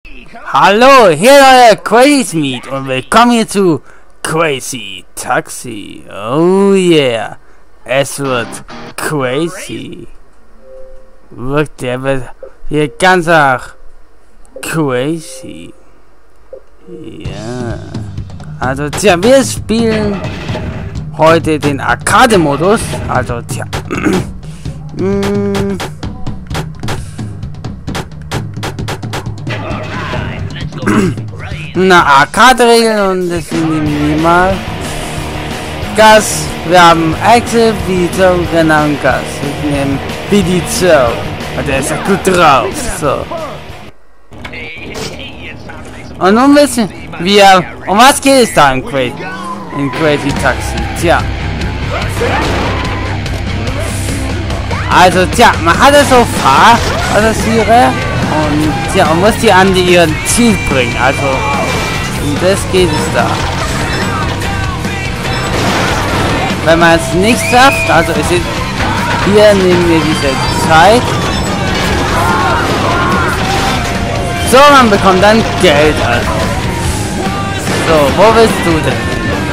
Hallo, hier euer Crazy Meat und willkommen hier zu Crazy Taxi. Oh yeah, es wird crazy. Wirkt der wird hier ganz arg crazy. Ja, also tja, wir spielen heute den Arcade-Modus. Also tja, na, Arcade-Regeln und das sind die minimal. Gas, wir haben Axel, Vito, Renner und Gas. Ich nehme Vito, der ist ja gut drauf. So. Und nun wissen wir, um was geht es da in Crazy Taxi? Tja. Also, tja, man hatte so Fahrpassagiere und ja, man muss die an ihren Ziel bringen. Also, um das geht es da. Wenn man es nicht schafft, also es ist, hier nehmen wir diese Zeit. So, man bekommt dann Geld, also. So, wo willst du denn?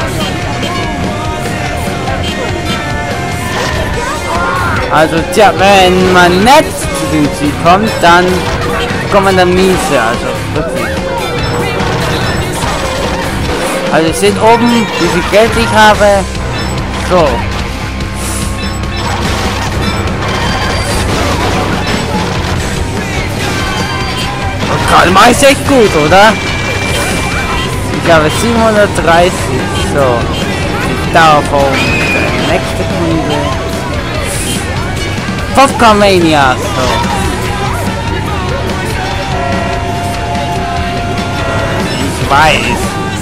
Also, tja, wenn man nicht zu dem Ziel kommt, dann bekommt man dann Miese, also wirklich. Also, ihr seht oben, wie viel Geld ich habe. So. Und gerade mache ich es echt gut, oder? Ich habe 730. So. Ich darf auf die nächste Kunde. Popcorn-Mania. So. Ich weiß.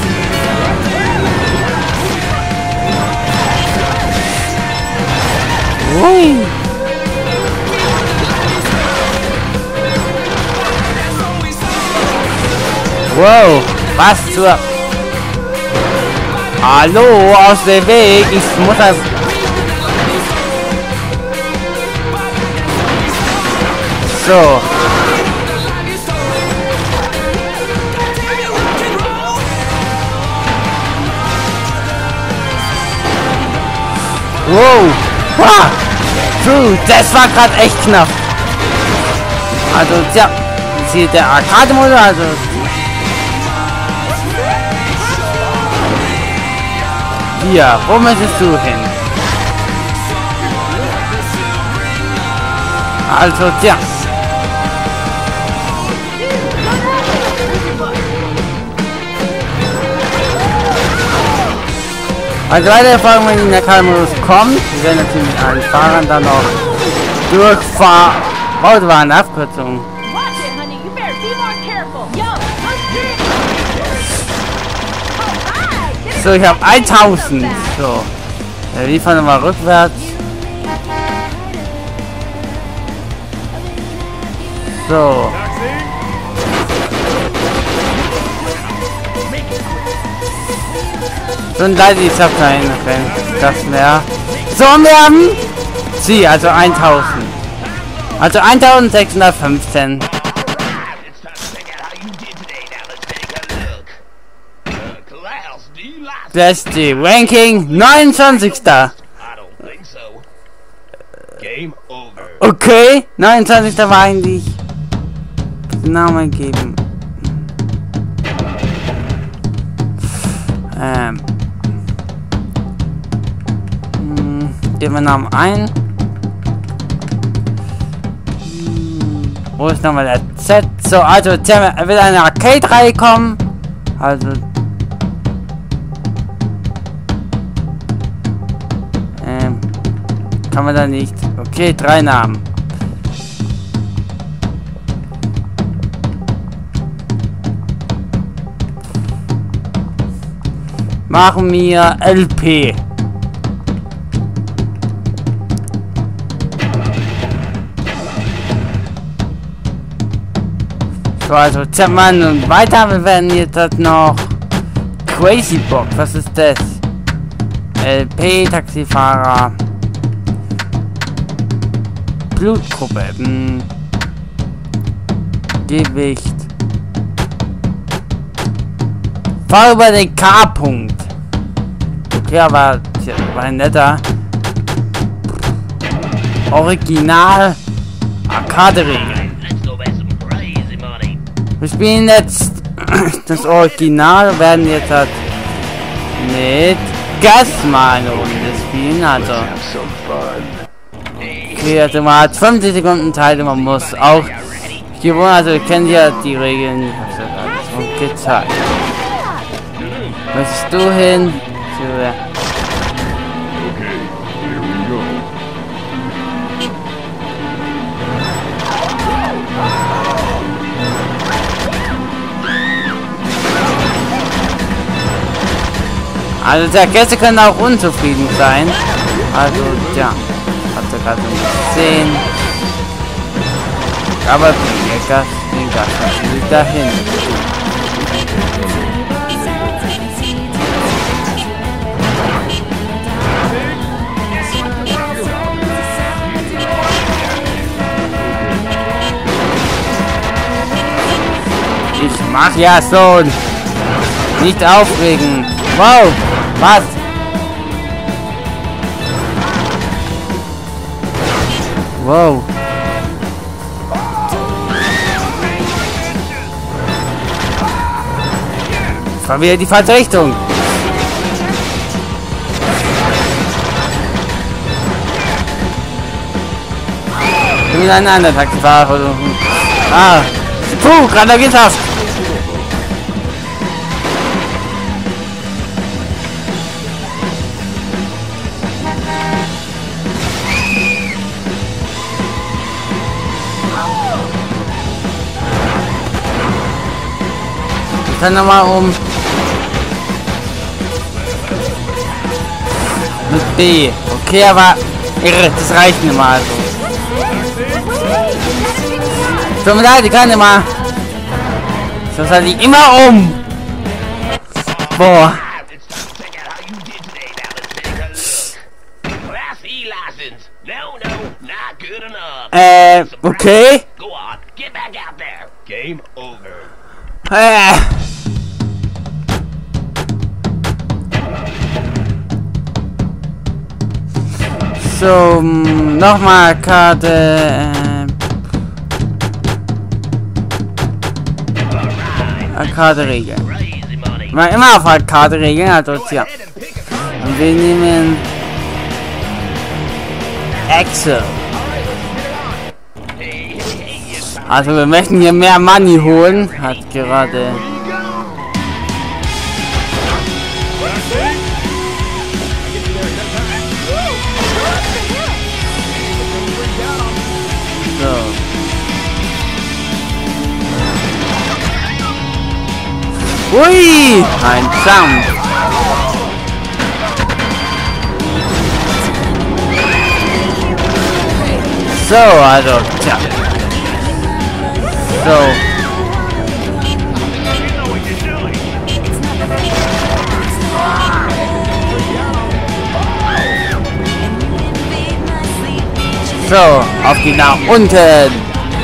Ui. Wow, was zur... Hallo, aus dem Weg, ich muss das... So. Wow. Wow. Puh, das war gerade echt knapp. Also, ja, hier der Arcade-Modus, also... Hier, wo möchtest du hin? Also, tja. Also weitere Folgen, wenn der Arcade-Modus kommt, wir werden natürlich mit allen Fahrern dann noch durchfahren. Oh, das war eine Abkürzung. So, ich habe 1000. So. Wir fahren nochmal rückwärts. So. So, und leider, ich habe kein das mehr. So, und wir haben sie, also 1000. Also 1615. Das ist die Ranking 29. Okay, 29. war eigentlich den Namen geben. Geben wir Namen ein. Wo ist nochmal der Z? So, also wird eine Arcade-Reihe kommen. Also kann man da nicht. Okay, 3 Namen. Machen wir LP. So, also Zimmermann und weiter. Wir werden jetzt das noch Crazy Box. Was ist das? LP, Taxifahrer. Blutgruppe. Gewicht. Fahr über den K-Punkt. Okay, aber tja, war ein netter. Original Arcade-Regeln. Wir spielen jetzt das Original, werden jetzt halt mit Gas mal eine Runde spielen, also. Okay, also man hat 50 Sekunden Teile, man muss auch gewohnt, also ihr kennt ja die Regeln, ich hab's ja gerade schon gezeigt. Möchtest du hin? Also der Gäste können auch unzufrieden sein. Also ja, habt ihr gerade gesehen. Aber den Gast will dahin. Ich mach ja so. Nicht aufregen. Wow. Was? Wow. Das war wieder die falsche Richtung. Ich bin wieder ein anderer Taxifahrer. Ah. Puh, gerade geschafft. Dann nochmal um mit B. Okay, aber das reicht nicht mal so. Tut mir leid, ich kann nicht mal. So soll ich immer um. Boah. Okay. Game over. So, nochmal Karte. Arcade-Regeln. Mal immer auf Arcade-Regeln, also ja. Und wir nehmen Excel. Also wir möchten hier mehr Money holen. Hat gerade. Ui! Ein Jump! So, also, tja. So. So, auf die nach unten!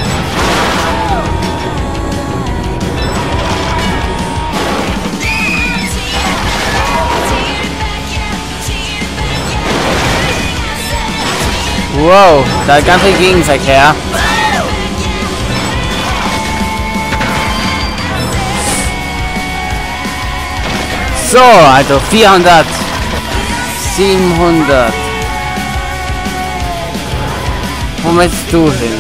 Wow, da ist ganz viel Gegenverkehr. So, also 400, 700. Wo möchtest du hin?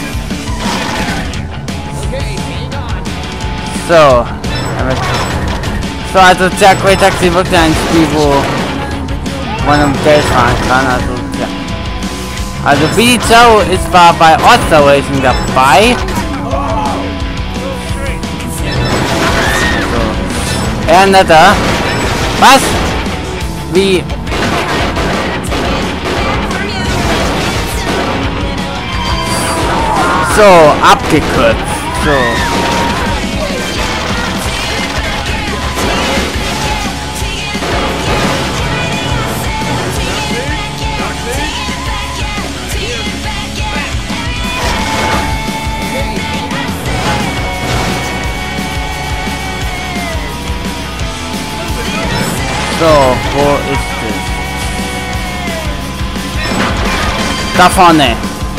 So. So, also Jack Way Taxi wirklich ein Spiel, wo man um Geld fahren kann. Also, ja. Also Billy Joe ist zwar bei All-Star Racing dabei. So. Eher netter. Was? Wie? So, abgekürzt. So. So, wo ist es? Da vorne.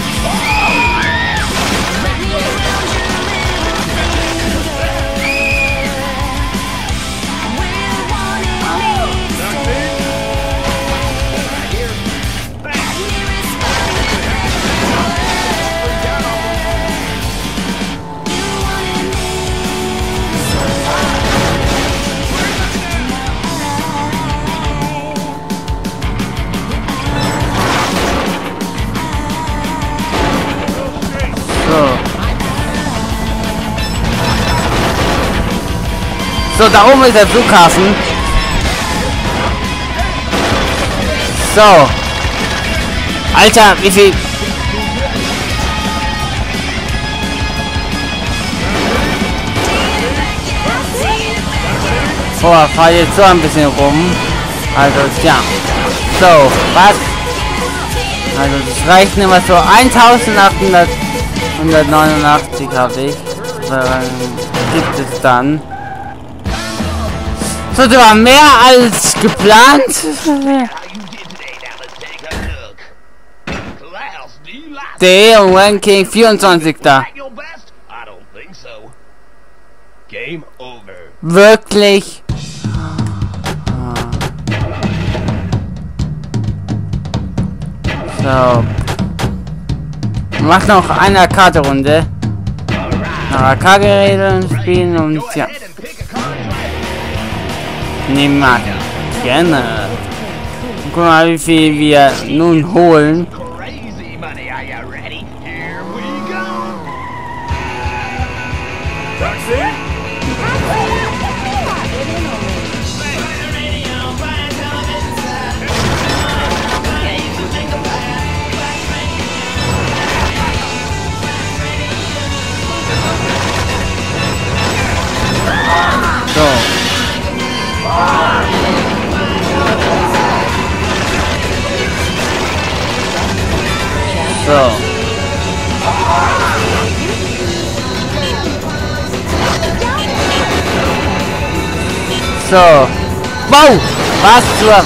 So, da oben ist der Flughafen. So. Alter, wie viel... Oh, fahr jetzt so ein bisschen rum. Also, ja. So, was? Also, das reicht nicht mehr so. 1889 habe ich. Gibt es dann. So, das war mehr als geplant. Der Ranking 24. Wirklich. So. Mach noch eine Arcade-Runde. Noch Arcade-Regeln spielen und ja. Niemand. Gerne. Guck mal, wie viel wir nun holen. So. So. So. Wow! Was zur...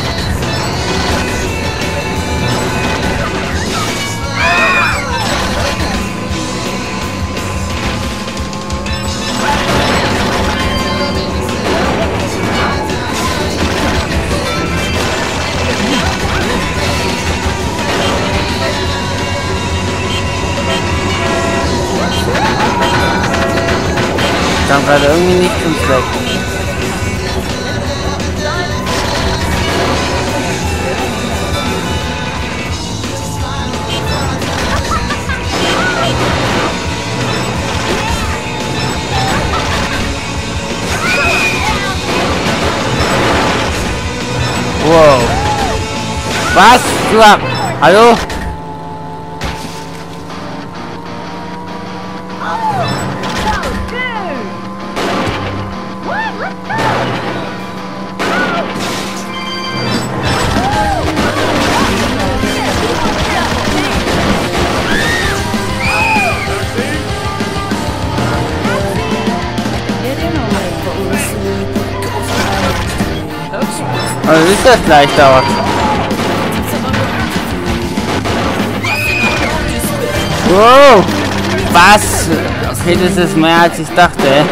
Kam gerade irgendwie nicht zum Zweck. Wow. Was? Du ab? Hallo? Also ist das gleich dauert. Wow! Was? Okay, das ist mehr als ich dachte.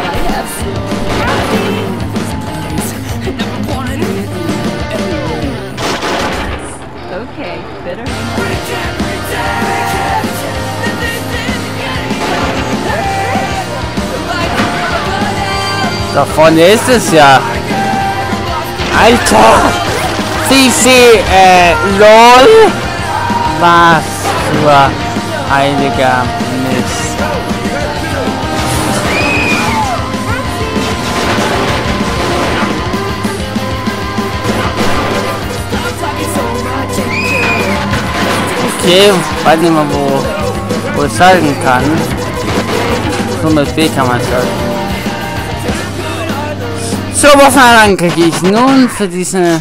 Da vorne ist es ja. Alter! LOL! Was für heiliger Mist. Okay, weiß nicht mal wo ich schalten kann. So mit B kann man schalten. So, was danke ich nun für diese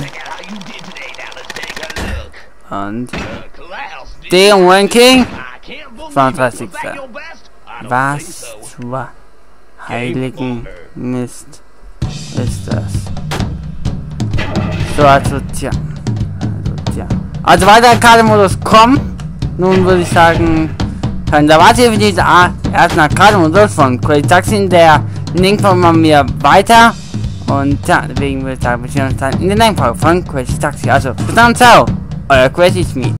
und den Ranking 32. Was zur heiligen Mist ist das? So, also, tja. Also weiter Arcade-Modus kommen. Nun würde ich sagen, da wart ihr für diesen ersten Arcade-Modus von Crazy Taxi. Der Link von mir weiter. Und ja, deswegen würde ich sagen, wir sehen uns dann in der nächsten Folge von Crazy Taxi. Also, bis dann, ciao. Euer Crazy Smith.